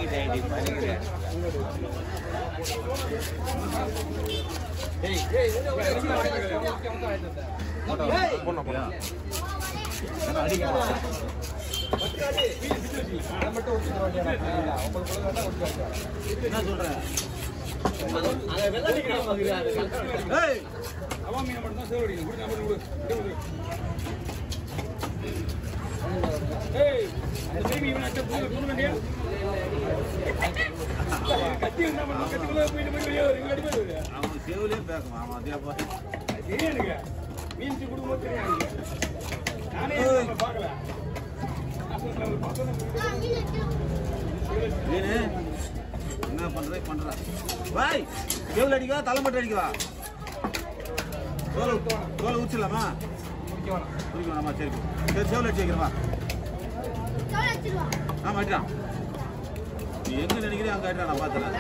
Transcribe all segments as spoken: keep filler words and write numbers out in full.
என்ன சொல்றேன் அவன் மீன் மட்டும் தான் சேவடிக்கணும். ஏய் அந்த திரும்பி இவன் அட்ட புள்ள புள்ளண்டியா கத்தி என்ன பண்ணு கத்திக்குள்ள போய் போய் வெளிய வர இங்க அடிபடுது. அவன் சேவலே பேசமா அவன் அதே அப்பா தெரியாதுங்க மீன் சி குடுக்கும்போது தெரியாது. நானே நம்ம பார்க்கல நீனே என்ன பண்றே பண்றா பாய் சேவல் அடிக்கவா தலை மட்டும் அடிக்கவா தோல் தோல் ஊச்சலாமா முடிக்க வேணாம் முடிக்க வேணாமா சரி சரி சேவல் அடிச்சு வைக்கிறவா ஆ மாட்டான் நீ எங்க நினைக்கிறேன் அங்க ஆயிட்டா நான் பாத்துறேன்.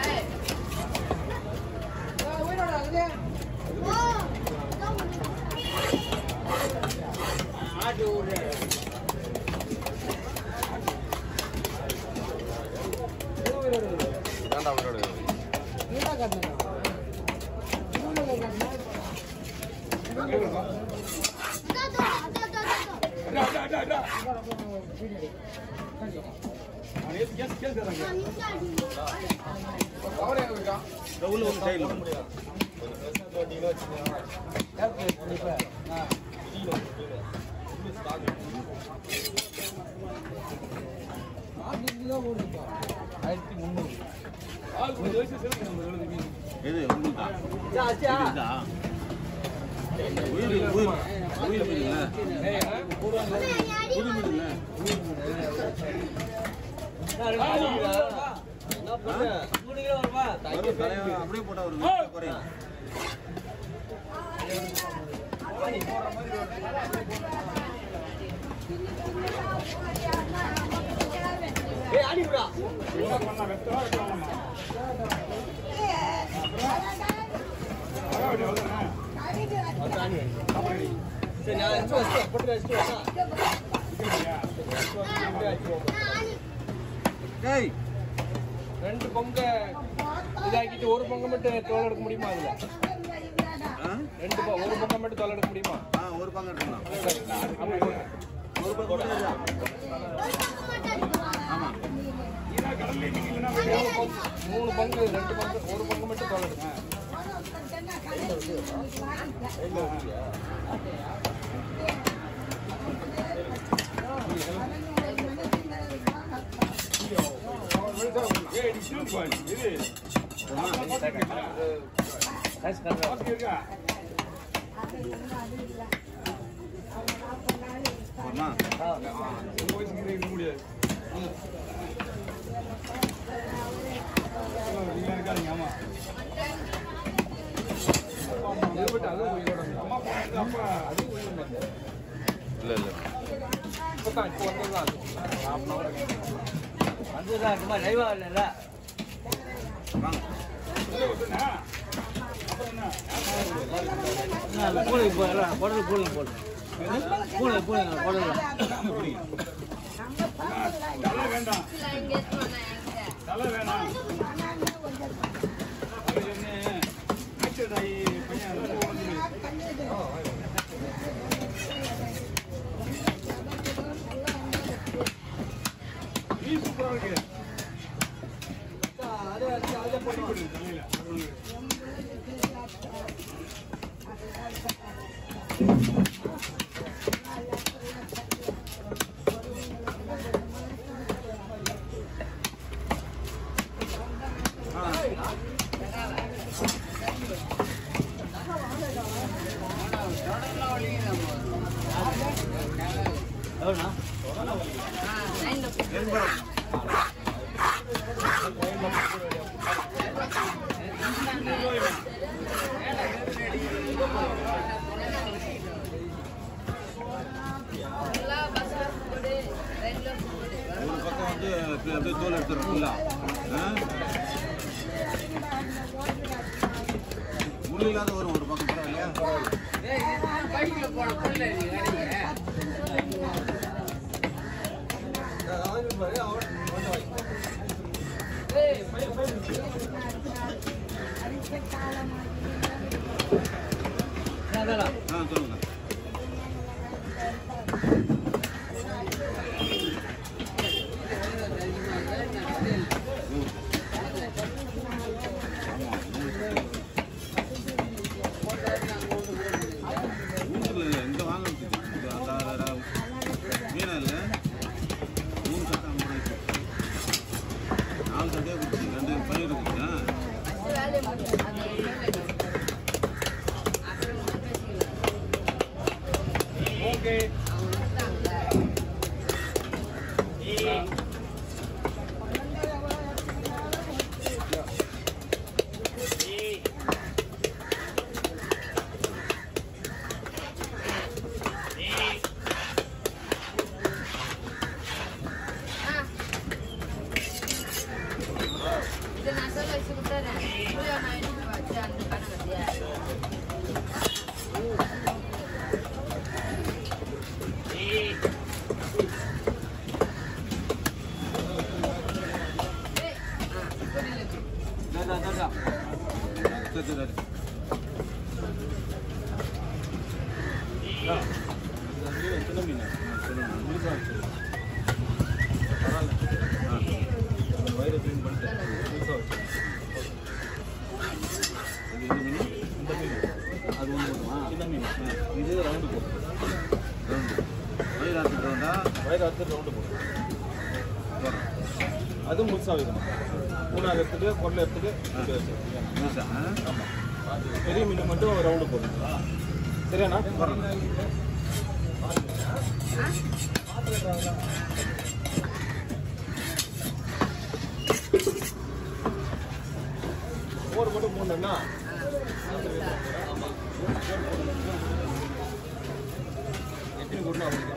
ஆயிரத்தி முன்னூறு எது உயிர் உயிர் உயிர் மீன்ல புது மீன்ல அப்படியே போட்டா ஒரு குறையும். ரெண்டு பொங்க இதாக்கிட்டு ஒரு பொங்க மட்டும் தோல் எடுக்க முடியுமா? அதுல ரெண்டு ஒரு பொங்க மட்டும் தோல் எடுக்க முடியுமா? ஒரு பங்கு எடுக்கலாம். மூணு பங்கு ரெண்டு பங்கு ஒரு பங்கு மட்டும் தோல் எடுக்க இல்ல இல்ல இப்பதான் இப்போ வந்ததுதான் வந்துதான் சும்மா லைவா இல்ல பூனை போடலாம் போடுறது பூனை போடு பூனை பூனை போடலாம் தலை வேண்டாம் தலை வேணாம் சூப்பரா இருக்கு. ஒரு பக்கம் வந்து அப்படியே தோல் எடுத்துருக்குங்களா முள் இல்லாத வரும் ஒரு பக்கம் பரவாயில்லையா ஆ சொல்லுங்க. எங்க வாங்க மீனா இல்லை மூணு சட்டை ஐம்பது ரூபாய்க்கு நாலு சட்டையாக கொடுத்தீங்க ரெண்டு பயிர் இருக்குங்க. ஓகே சின்ன மீன் வயிறு க்ளீன் பண்ணிட்டு அது எந்த மீன்? இந்த மீன் அது ஒன்று போதுமா? சின்ன மீன் இது ரவுண்டு போடும். ரவுண்டு வயிறு அறுத்துட்டு ரவுண்டா? வயிறு அறுத்துட்டு ரவுண்டு போடும். அது முழுசாக வைக்கணும். மூணாவது எடுத்துட்டு பொருளை எடுத்துட்டு முழுசா. ஆமாம் பெரிய மீன் மட்டும் ரவுண்டு போடும். சரியாண்ணா? மோர் மட்டும் மூணுண்ணா எத்தனை கொடுனா அவங்களுக்கு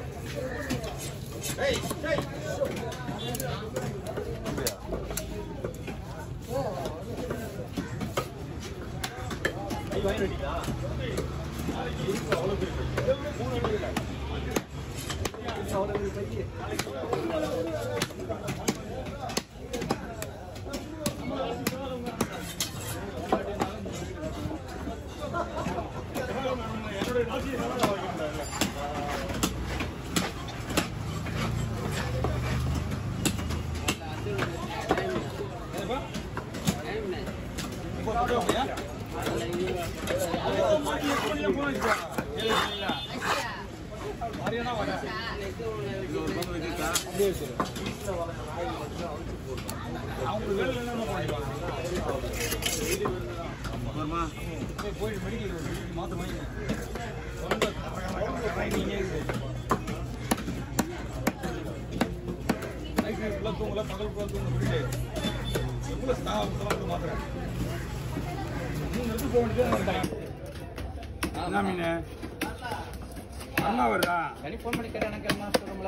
வாங்கி ரெடிக்கா அவ்வளோ மூணு அவங்களுக்கு வேலை என்ன பண்ணிடுவாங்க போய் மெடிக்கல் மாற்ற வாங்கி நைட் ஃபுல்லாக தூங்கல பகல் ஃபுல்லாக தூங்க முடியல எவ்வளோ ஸ்டாஃப் மாத்திரம் மூணு இடத்துக்கு போக வேண்டியது. என்ன மீன் அண்ணா வருதா? சரி ஃபோன் பண்ணி கேட்டேன். எனக்கு என்ன சொல்லுங்களா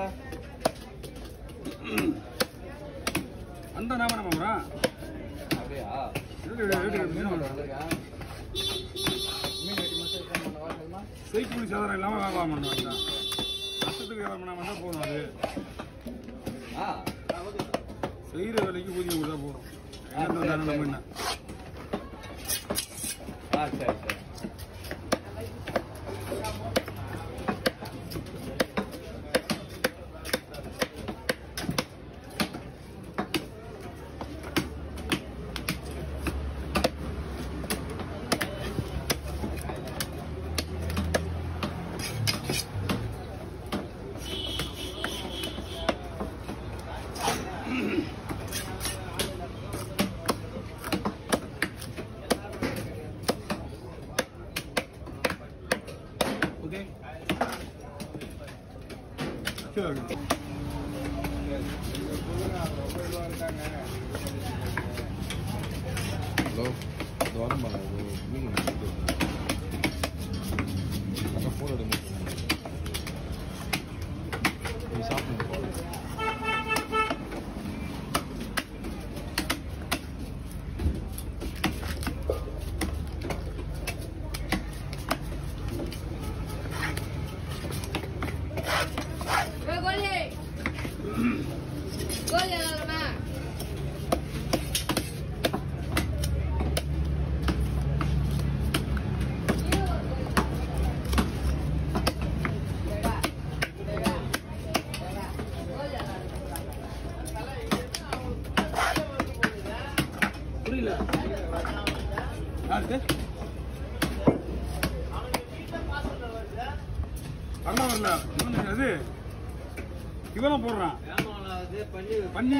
அந்த நாம நம்ம அப்படியா? செய்கூலி சாதாரணம் இல்லாமல் வியாபாரம் பண்ணுவாங்க. வருஷத்துக்கு வியாபாரம் பண்ணாமல் தான் போதும். அது செய்கிற வேலைக்கு ஊதியம் கொடுத்தா போதும். நம்ம என்ன ஆ சரி சரி ஹலோ தோரம் பண்ண மீன் அக்கா ஃபோன் எடுங்க சாப்பிடுங்க. வரல வரல அது இவெல்லாம் போடுறான் பண்ணி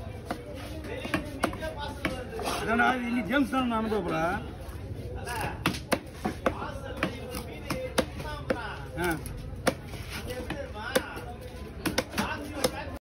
அதானா இன்னைக்கு ஜேம்ஸ் தான் நான் அனுப்புறேன். ஆ